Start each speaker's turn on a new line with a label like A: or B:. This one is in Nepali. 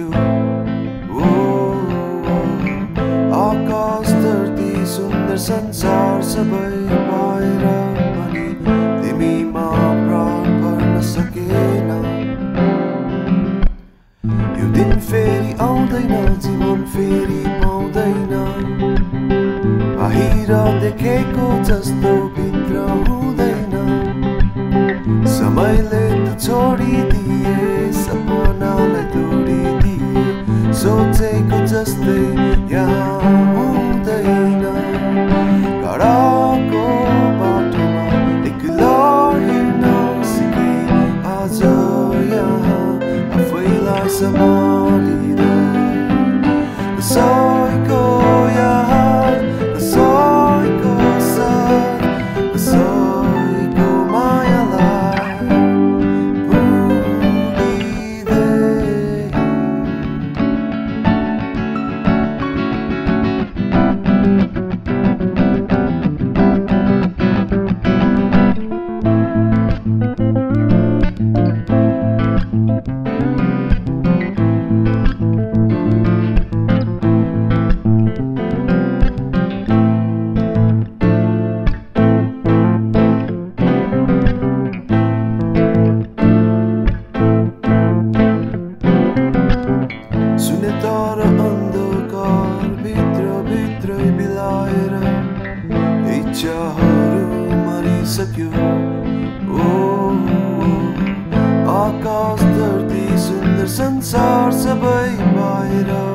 A: सक्यो। आकाश धरती सुन्दर संसार सबै पाएर पनि तिमीमा प्राण भर्न सकेन। यो दिन फेरि आउँदैन, जीवन फेरि पाउँदैन, बाहिर देखेको जस्तो भित्र हुँदैन। समयले त छोडिदिए, सपनालाई तोडिदिए, सोचेको जस्तै यहाँ हुँदैन। गराको बाटोमा एक्लो हिँड्न सिके, आज यहाँ आफैलाई सम्हालिँदै। कसैको याद, कसैको साथ, कसैको मायालाई भुलिँदै। तर अन्धकार भित्रै बिलाएर इच्छाहरू मरिसक्यो। आकाश धरती सुन्दर संसार सबै बाहिर